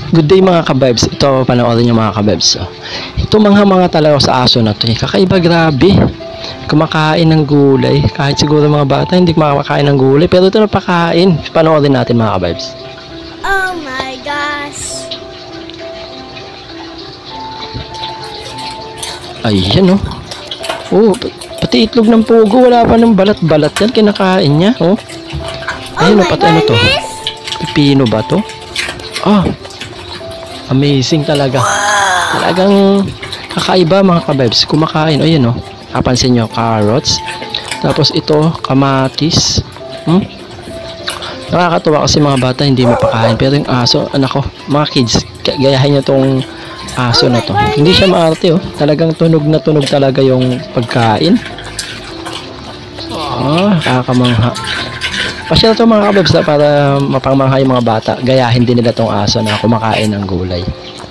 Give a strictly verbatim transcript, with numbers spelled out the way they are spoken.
Good day mga kabebs. Ito, panoorin nyo mga kabebs. Oh. Ito mga mga talaga sa aso na to. Eh. Kakaiba, grabe. Kumakain ng gulay. Kahit siguro mga bata, hindi kumakain ng gulay. Pero ito napakain. Panoorin natin mga kabebs. Oh my gosh. Ayan oh. Oh, pati itlog ng pugo. Wala pa ng balat-balat yan. Kinakain niya. Oh. Ayun oh, pati ano to? Pipino ba to? Ah. Amazing talaga. Talagang kakaiba mga kabebs. Kumakain. O yun o. Kapansin nyo. Carrots. Tapos ito. Kamatis. Hmm? Nakakatuwa kasi mga bata hindi mapakain. Pero yung aso. Anak ko. Mga kids. Gayahin nyo tong aso na to. Hindi siya maarte o. Talagang tunog na tunog talaga yung pagkain. Oh, kakamangha. Pasyal to mga kabebs para mapangmangha yung mga bata. Gayahin din nila tong aso na kumakain ng gulay.